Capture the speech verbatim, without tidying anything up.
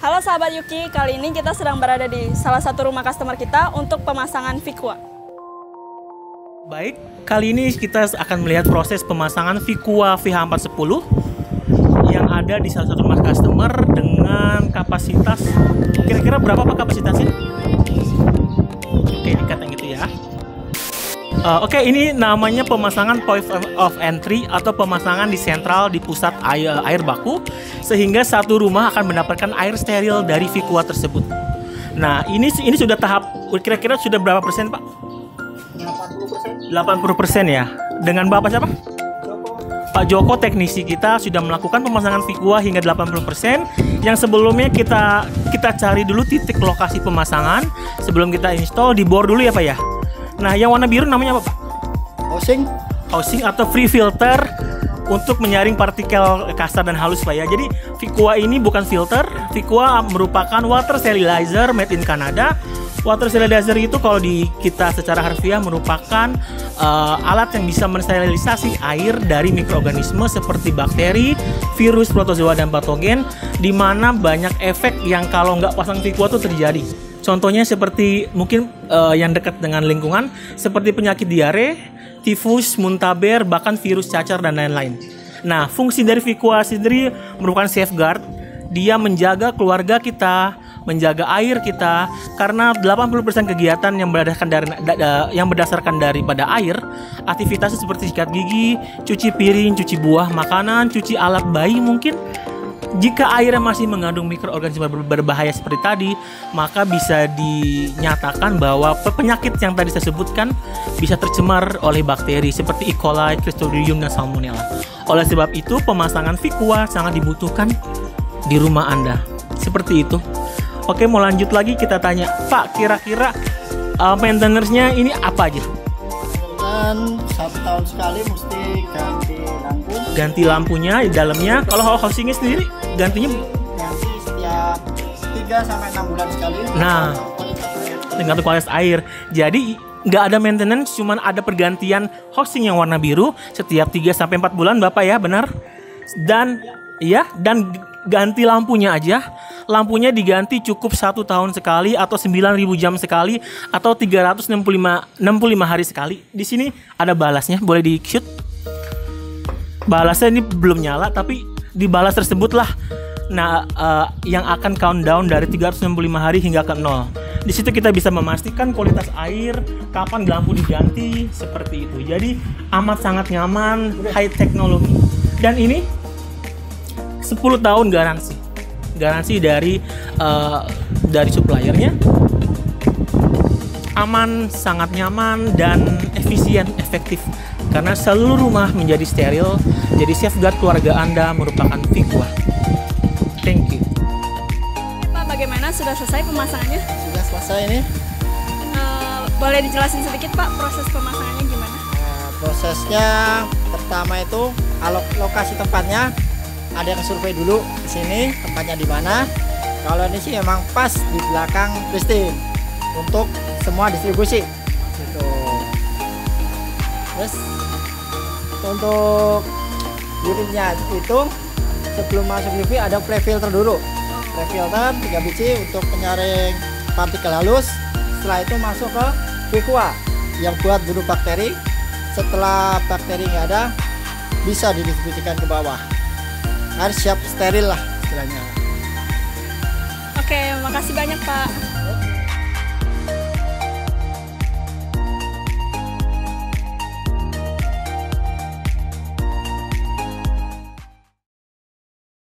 Halo sahabat Yuki, kali ini kita sedang berada di salah satu rumah customer kita untuk pemasangan Vicua. Baik, kali ini kita akan melihat proses pemasangan Vicua V H empat sepuluh yang ada di salah satu rumah customer dengan kapasitas kira-kira berapa Pak kapasitasnya? Oke, dikatakan gitu ya. Uh, Oke, okay, ini namanya pemasangan point of entry atau pemasangan di sentral di pusat air, air baku, sehingga satu rumah akan mendapatkan air steril dari Vicua tersebut. Nah, ini ini sudah tahap kira-kira sudah berapa persen Pak? delapan puluh persen ya. Dengan Bapak siapa? Joko. Pak Joko, teknisi kita sudah melakukan pemasangan Vicua hingga delapan puluh persen. Yang sebelumnya kita kita cari dulu titik lokasi pemasangan sebelum kita install, di bor dulu ya Pak ya. Nah, yang warna biru namanya apa Pak? Housing. Housing atau free filter untuk menyaring partikel kasar dan halus Pak ya. Jadi Vicua ini bukan filter, Vicua merupakan water sterilizer made in Canada. Water sterilizer itu kalau di kita secara harfiah merupakan uh, alat yang bisa mensterilisasi air dari mikroorganisme seperti bakteri, virus, protozoa, dan patogen, di mana banyak efek yang kalau nggak pasang Vicua itu terjadi. Contohnya seperti mungkin uh, yang dekat dengan lingkungan, seperti penyakit diare, tifus, muntaber, bahkan virus cacar dan lain-lain. Nah, fungsi dari Vicua sendiri merupakan safeguard. Dia menjaga keluarga kita, menjaga air kita, karena delapan puluh persen kegiatan yang berdasarkan dari yang berdasarkan daripada air, aktivitas seperti sikat gigi, cuci piring, cuci buah, makanan, cuci alat bayi mungkin. Jika airnya masih mengandung mikroorganisme berbahaya seperti tadi, maka bisa dinyatakan bahwa penyakit yang tadi saya sebutkan bisa tercemar oleh bakteri seperti E. coli, Clostridium, dan Salmonella. Oleh sebab itu, pemasangan Vicua sangat dibutuhkan di rumah Anda. Seperti itu. Oke, mau lanjut lagi, kita tanya, Pak, kira-kira uh, maintenance-nya ini apa aja? Dan satu tahun sekali mesti ganti lampu. Ganti lampunya di dalamnya. Kalau housingnya sendiri gantinya ganti setiap tiga sampai enam bulan sekali. Nah, dengan kualitas air. Jadi nggak ada maintenance, cuman ada pergantian housing yang warna biru setiap tiga sampai empat bulan Bapak ya, benar? Dan ya, dan ganti lampunya aja. Lampunya diganti cukup satu tahun sekali atau sembilan ribu jam sekali atau tiga ratus enam puluh lima hari sekali. Di sini ada balasnya, boleh di shoot. Balasnya ini belum nyala, tapi di balas tersebutlah nah uh, yang akan countdown dari tiga ratus enam puluh lima hari hingga ke nol. Di situ kita bisa memastikan kualitas air, kapan lampu diganti, seperti itu. Jadi amat sangat nyaman, high teknologi. Dan ini sepuluh tahun garansi. Garansi dari uh, dari suppliernya, aman, sangat nyaman, dan efisien, efektif, karena seluruh rumah menjadi steril. Jadi safeguard keluarga Anda merupakan Vicua. Thank you. Pak, bagaimana, sudah selesai pemasangannya? Sudah selesai ini. Uh, boleh dijelasin sedikit Pak proses pemasangannya gimana? Nah, prosesnya pertama itu alok lokasi tempatnya. Ada yang survei dulu di sini tempatnya di mana. Kalau ini sih memang pas di belakang Pristine untuk semua distribusi. Gitu. Terus untuk unitnya itu sebelum masuk U V ada pre-filter dulu. Pre-filter tiga biji untuk penyaring partikel halus. Setelah itu masuk ke Vicua yang buat bunuh bakteri. Setelah bakteri nggak ada, bisa didistribusikan ke bawah. Harus siap steril lah istilahnya. Oke, makasih banyak Pak.